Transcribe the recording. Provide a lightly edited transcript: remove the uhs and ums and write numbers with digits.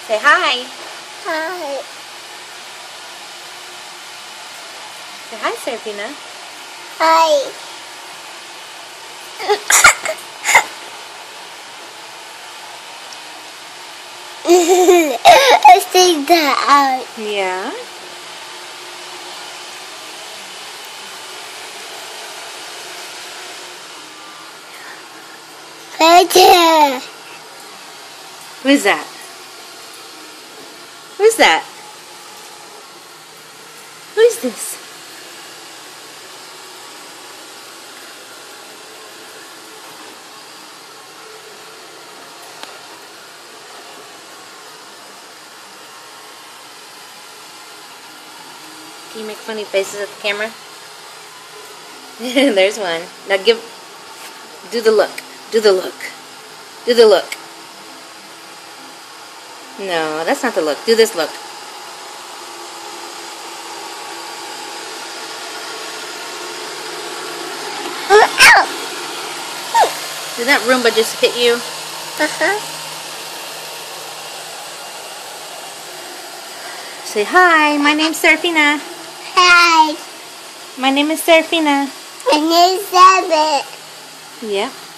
Say hi. Hi. Say hi, Serafina. Hi. Let's take that out. Yeah. Right there. Who's that? Who's that? Who's this? Can you make funny faces at the camera? There's one. Now do the look. Do the look. Do the look. No, that's not the look. Do this look. Ow! Did that Roomba just hit you? Uh-huh. Say hi, my name's Serafina. Hi. My name is Serafina. My name's Sabbath. Yep.